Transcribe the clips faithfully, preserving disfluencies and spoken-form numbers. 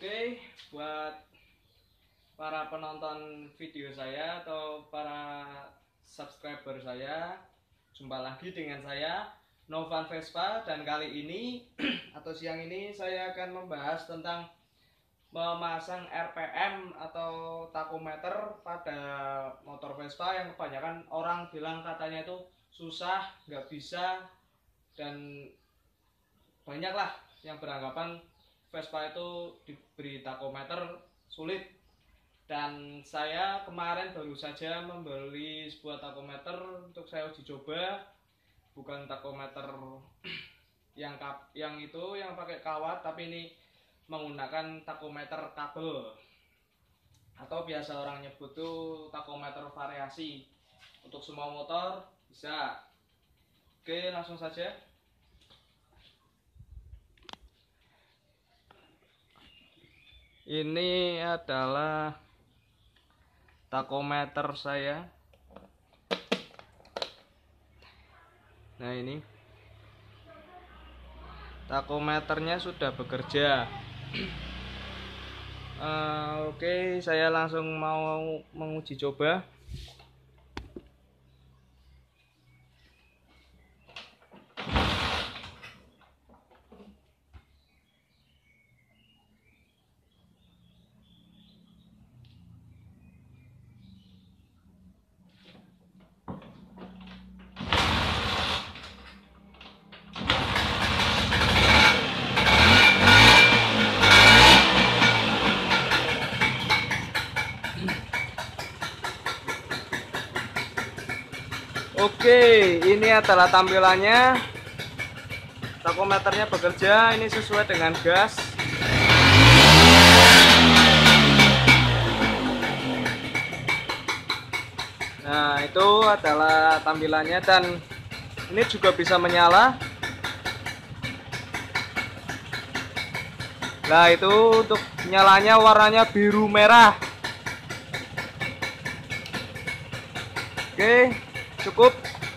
Oke, buat para penonton video saya atau para subscriber saya, jumpa lagi dengan saya Novan Vespa, dan kali ini atau siang ini saya akan membahas tentang memasang R P M atau tachometer pada motor Vespa yang kebanyakan orang bilang katanya itu susah, nggak bisa, dan banyaklah yang beranggapan Vespa itu diberi tachometer sulit. Dan saya kemarin baru saja membeli sebuah tachometer untuk saya uji coba, bukan tachometer yang kap, yang itu yang pakai kawat, tapi ini menggunakan tachometer kabel atau biasa orang nyebut tuh tachometer variasi. Untuk semua motor bisa. Oke, langsung saja. Ini adalah tachometer saya. Nah, ini tachometernya sudah bekerja. uh, Oke, saya langsung mau menguji coba. Oke, ini adalah tampilannya. Tachometernya bekerja, ini sesuai dengan gas. Nah, itu adalah tampilannya, dan ini juga bisa menyala. Nah, itu untuk nyalanya warnanya biru merah. Oke, cukup.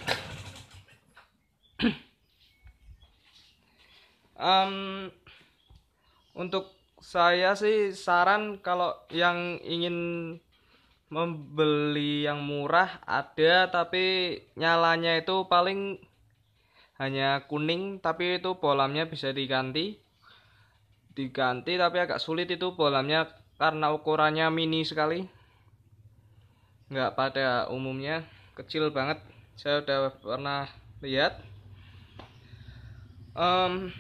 um, Untuk saya sih saran, kalau yang ingin membeli yang murah ada, tapi nyalanya itu paling hanya kuning, tapi itu bolamnya bisa diganti diganti tapi agak sulit itu bolamnya karena ukurannya mini sekali, nggak pada umumnya, kecil banget. Saya udah pernah lihat. um,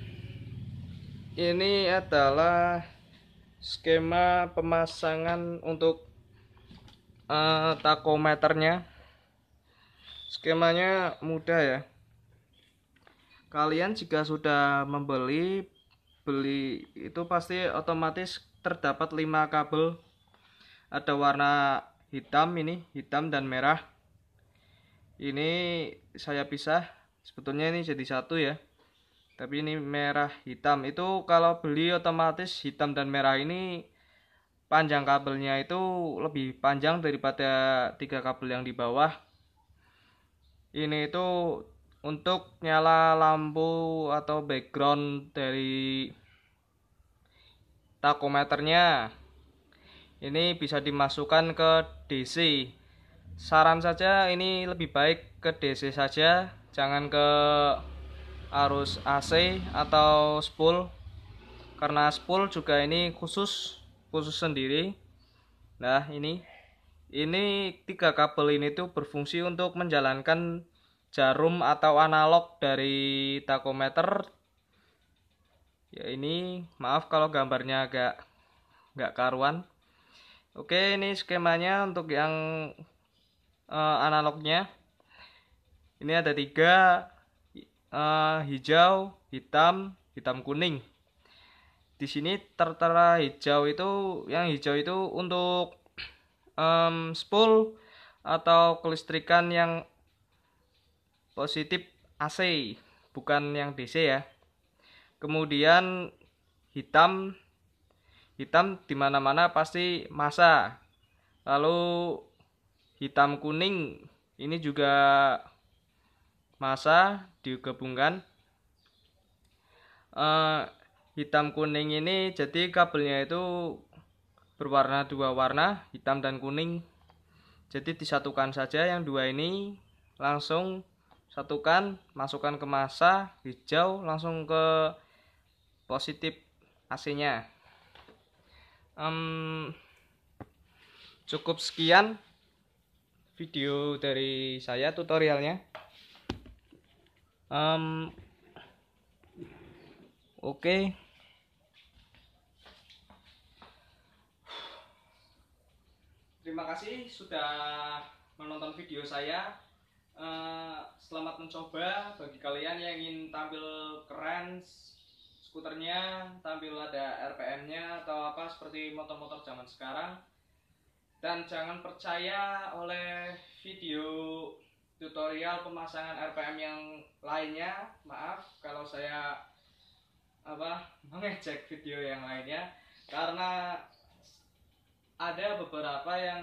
ini adalah skema pemasangan untuk uh, tachometernya. Skemanya mudah ya. Kalian jika sudah membeli beli itu pasti otomatis terdapat lima kabel. Ada warna hitam, ini hitam dan merah. Ini saya pisah, sebetulnya ini jadi satu ya, tapi ini merah hitam. Itu kalau beli otomatis hitam dan merah ini panjang kabelnya itu lebih panjang daripada tiga kabel yang di bawah. Ini itu untuk nyala lampu atau background dari tachometernya. Ini bisa dimasukkan ke D C. Saran saja ini lebih baik ke D C saja, jangan ke arus A C atau spool, karena spool juga ini khusus khusus sendiri. Nah, ini ini tiga kabel ini tuh berfungsi untuk menjalankan jarum atau analog dari tachometer. Ya, ini maaf kalau gambarnya agak nggak karuan. Oke, ini skemanya untuk yang uh, analognya. Ini ada tiga, uh, hijau, hitam, hitam kuning. Di sini tertera hijau itu, yang hijau itu untuk um, spool atau kelistrikan yang positif A C, bukan yang D C ya. Kemudian hitam, hitam dimana-mana pasti massa. Lalu hitam kuning ini juga massa digabungkan. Uh, hitam kuning ini, jadi kabelnya itu berwarna dua warna, hitam dan kuning. Jadi disatukan saja yang dua ini, langsung satukan, masukkan ke masa hijau, langsung ke positif A C-nya. Um, cukup sekian video dari saya tutorialnya. Um, Oke. Okay. Terima kasih sudah menonton video saya. Uh, selamat mencoba bagi kalian yang ingin tampil keren skuternya, tampil ada R P M-nya atau apa seperti motor-motor zaman sekarang. Dan jangan percaya oleh video tutorial pemasangan R P M yang lainnya. Maaf kalau saya apa mengejek video yang lainnya, karena ada beberapa yang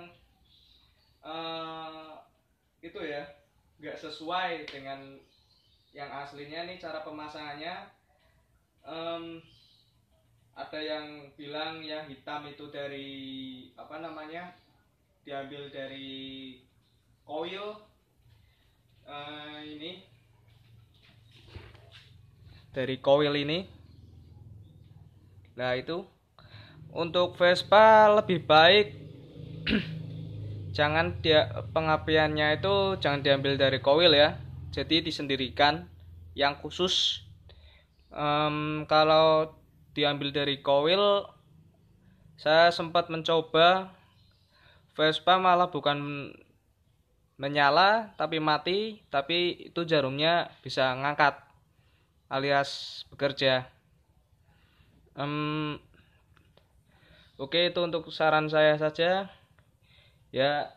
uh, itu ya nggak sesuai dengan yang aslinya nih cara pemasangannya. Um, ada yang bilang yang hitam itu dari apa namanya diambil dari coil, uh, ini dari coil ini. Nah itu untuk Vespa lebih baik jangan dia pengapiannya itu jangan diambil dari coil ya, jadi disendirikan yang khusus. Um, kalau diambil dari coil, saya sempat mencoba Vespa malah bukan menyala tapi mati, tapi itu jarumnya bisa ngangkat alias bekerja. Um, Oke, itu untuk saran saya saja ya.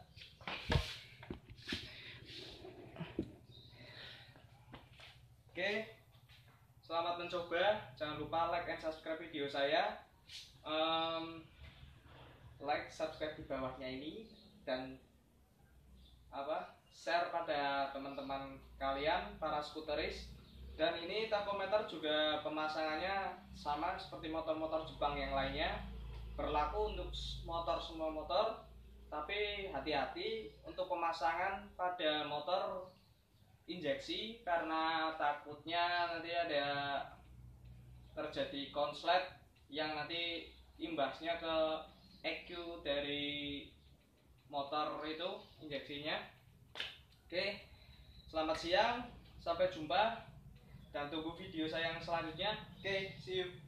Oke, selamat mencoba. Jangan lupa like and subscribe video saya. um, Like, subscribe di bawahnya ini, dan apa share pada teman-teman kalian para skuteris. Dan ini tachometer juga pemasangannya sama seperti motor-motor Jepang yang lainnya, berlaku untuk motor semua motor, tapi hati-hati untuk pemasangan pada motor injeksi karena takutnya nanti ada terjadi konslet yang nanti imbasnya ke E Q dari motor itu injeksinya. Oke, selamat siang, sampai jumpa dan tunggu video saya yang selanjutnya. Oke, see you.